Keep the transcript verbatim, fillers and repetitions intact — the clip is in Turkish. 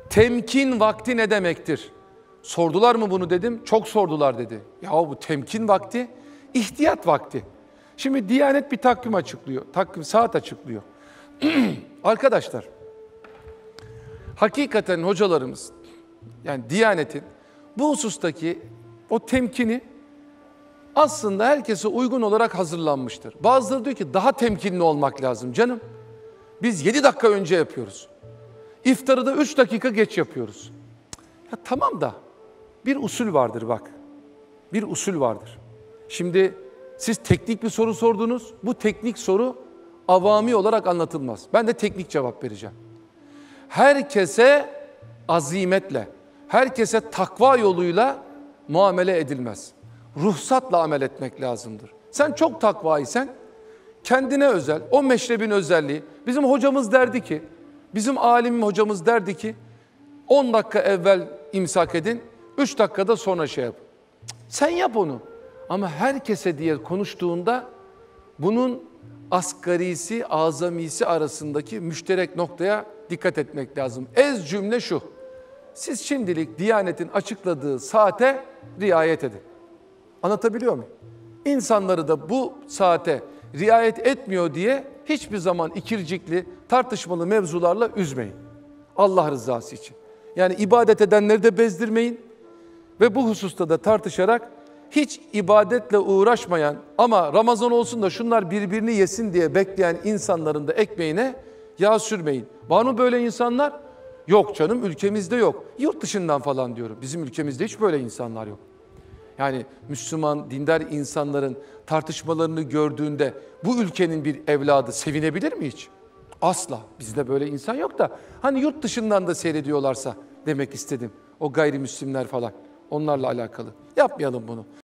Temkin vakti ne demektir? Sordular mı bunu dedim. Çok sordular dedi. Ya bu temkin vakti, ihtiyat vakti. Şimdi Diyanet bir takvim açıklıyor. Takvim saat açıklıyor. Arkadaşlar, hakikaten hocalarımız, yani Diyanet'in bu husustaki o temkini aslında herkese uygun olarak hazırlanmıştır. Bazıları diyor ki daha temkinli olmak lazım canım. Biz yedi dakika önce yapıyoruz. İftarı da üç dakika geç yapıyoruz. Ya tamam da bir usul vardır bak. Bir usul vardır. Şimdi siz teknik bir soru sordunuz. Bu teknik soru avami olarak anlatılmaz. Ben de teknik cevap vereceğim. Herkese azimetle, herkese takva yoluyla muamele edilmez. Ruhsatla amel etmek lazımdır. Sen çok takvaysen kendine özel, o meşrebin özelliği. Bizim hocamız derdi ki, bizim alim hocamız derdi ki on dakika evvel imsak edin, üç dakikada sonra şey yap. Sen yap onu. Ama herkese diye konuştuğunda bunun asgarisi, azamisi arasındaki müşterek noktaya dikkat etmek lazım. Ez cümle şu: siz şimdilik Diyanet'in açıkladığı saate riayet edin. Anlatabiliyor muyum? İnsanları da bu saate riayet etmiyor diye hiçbir zaman ikircikli, tartışmalı mevzularla üzmeyin. Allah rızası için. Yani ibadet edenleri de bezdirmeyin ve bu hususta da tartışarak hiç ibadetle uğraşmayan ama Ramazan olsun da şunlar birbirini yesin diye bekleyen insanların da ekmeğine yağ sürmeyin. Var mı böyle insanlar? Yok canım, ülkemizde yok. Yurt dışından falan diyorum. Bizim ülkemizde hiç böyle insanlar yok. Yani Müslüman, dindar insanların tartışmalarını gördüğünde bu ülkenin bir evladı sevinebilir mi hiç? Asla. Bizde böyle insan yok da hani yurt dışından da seyrediyorlarsa demek istedim. O gayrimüslimler falan, onlarla alakalı. Yapmayalım bunu.